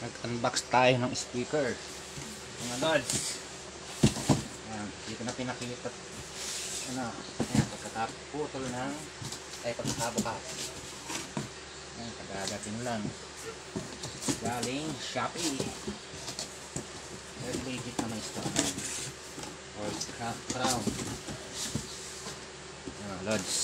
Nag-unbox tayo ng speaker, mga lods. Ayan, dito na pinakita ano, ayan, pagkataputol ng pagkakabukas. Ayan, kagagating lang galing Shopee. Very legit na may stock or crown. Ayan, mga lods.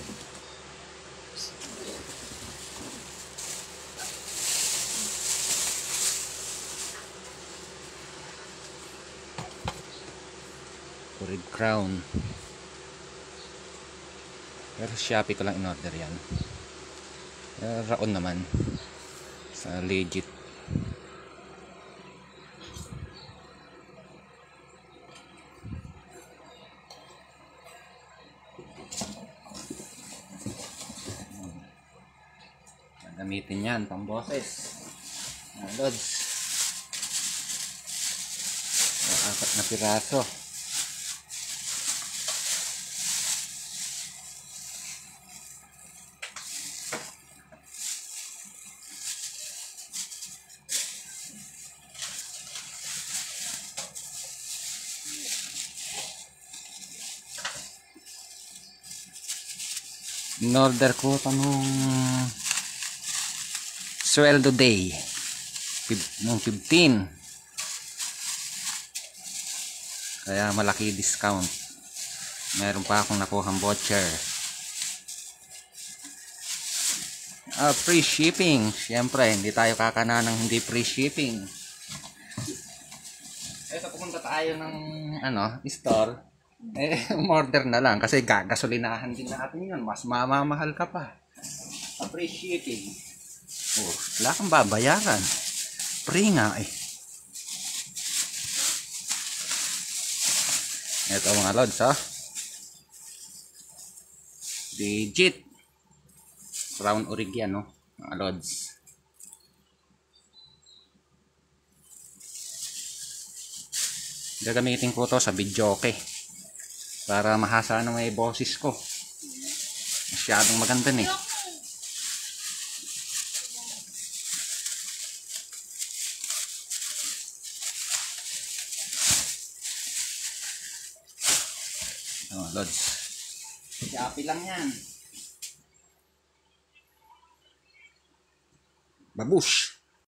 Red crown. Pero Shopee ko lang in-order yan. Raon naman. Sa legit. Gamitin yan pang boses. Lods. 4 na piraso. In-order ko ito nung sweldo day nung 15, kaya malaki discount. Meron pa akong nakuhang voucher. Free shipping. Siyempre hindi tayo kakana ng hindi free shipping. Ito, pupunta tayo ng store, umorder na lang kasi gagasolinahan din natin yun. Mas mamamahal ka pa. Free shipping. Wala kang babayaran. Free nga eh. Ito mga lods, legit crown origyan, mga lods. Gagamitin ko to sa videoke para mahasa na may boses ko. Masyadong maganda eh. Lods. Shopee lang yan. Babush.